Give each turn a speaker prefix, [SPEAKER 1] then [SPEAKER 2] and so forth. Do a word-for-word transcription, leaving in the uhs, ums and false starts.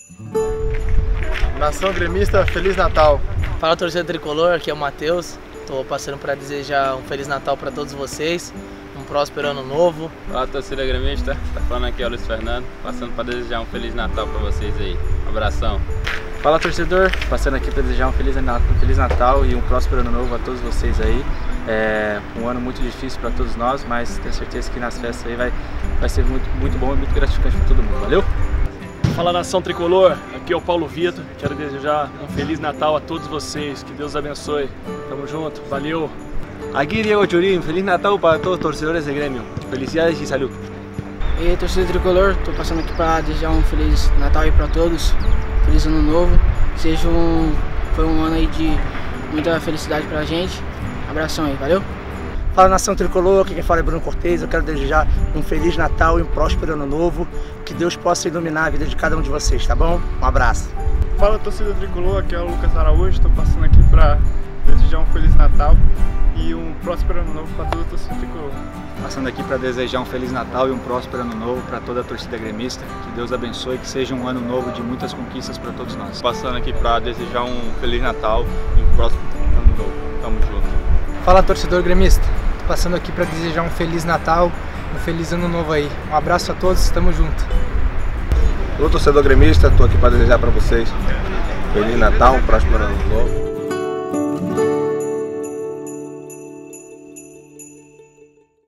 [SPEAKER 1] Nação gremista, Feliz Natal!
[SPEAKER 2] Fala, torcida tricolor, aqui é o Matheus. Estou passando para desejar um Feliz Natal para todos vocês, um próspero ano novo.
[SPEAKER 3] Fala, torcida gremista, tá falando aqui é o Luiz Fernando, passando para desejar um Feliz Natal para vocês aí. Um abração.
[SPEAKER 4] Fala, torcedor, passando aqui para desejar um Feliz Natal, um Feliz Natal e um próspero ano novo a todos vocês aí. É um ano muito difícil para todos nós, mas tenho certeza que nas festas aí vai, vai ser muito, muito bom e muito gratificante para todo mundo. Valeu?
[SPEAKER 5] Fala, nação tricolor, aqui é o Paulo Vitor, quero desejar um Feliz Natal a todos vocês, que Deus abençoe, tamo junto, valeu!
[SPEAKER 6] Aqui Diego Churin, Feliz Natal para todos os torcedores de Grêmio, felicidades e saúde!
[SPEAKER 7] E aí, torcida tricolor, tô passando aqui para desejar um Feliz Natal aí para todos, Feliz Ano Novo, seja um, foi um ano aí de muita felicidade pra gente, abração aí, valeu?
[SPEAKER 8] Fala, nação tricolor, aqui quem fala é Bruno Cortez. Eu quero desejar um Feliz Natal e um próspero Ano Novo. Que Deus possa iluminar a vida de cada um de vocês, tá bom? Um abraço.
[SPEAKER 1] Fala, torcida tricolor, aqui é o Lucas Araújo. Estou passando aqui para desejar um Feliz Natal e um próspero Ano Novo para toda a torcida tricolor.
[SPEAKER 4] Passando aqui para desejar um Feliz Natal e um próspero Ano Novo para toda a torcida gremista. Que Deus abençoe, que seja um ano novo de muitas conquistas para todos nós.
[SPEAKER 3] Passando aqui para desejar um Feliz Natal e um próspero Ano Novo. Tamo junto.
[SPEAKER 9] Fala, torcedor gremista, tô passando aqui para desejar um Feliz Natal, um Feliz Ano Novo aí. Um abraço a todos, tamo junto.
[SPEAKER 10] Ô torcedor gremista, tô aqui para desejar para vocês Feliz Natal, um próspero Ano Novo.